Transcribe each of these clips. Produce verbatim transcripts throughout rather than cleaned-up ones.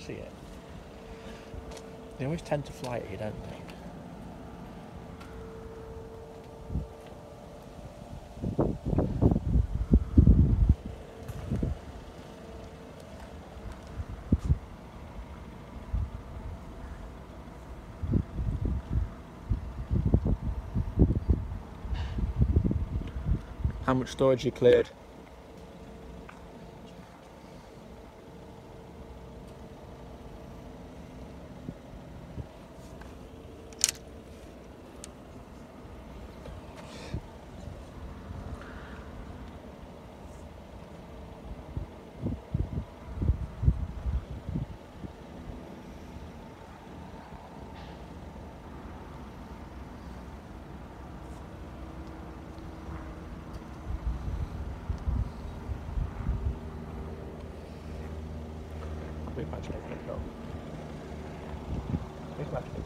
see it. They always tend to fly at you, don't they? How much storage you cleared? Big match like that though. Big match like that.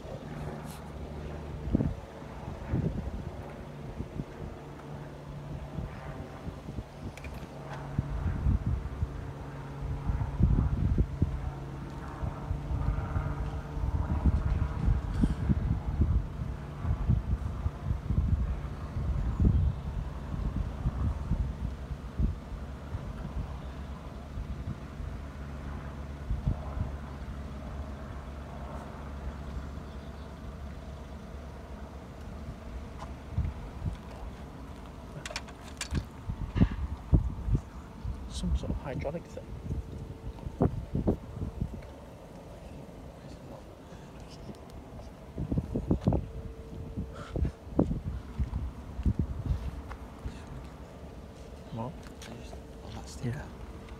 Some sort of hydraulic thing. What? Oh, that's the Yeah.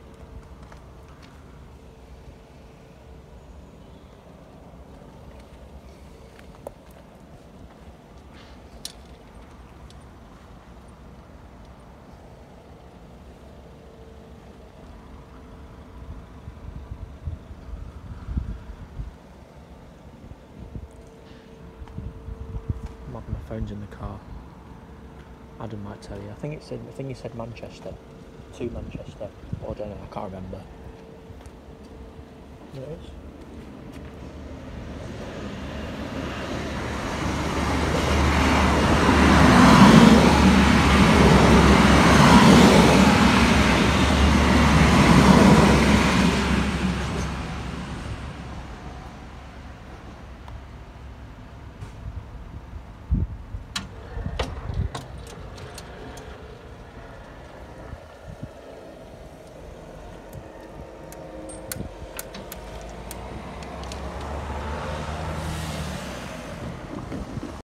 My phone's in the car. Adam might tell you. I think it said. I think he said Manchester, to Manchester. Or I don't know. I can't remember. There it is.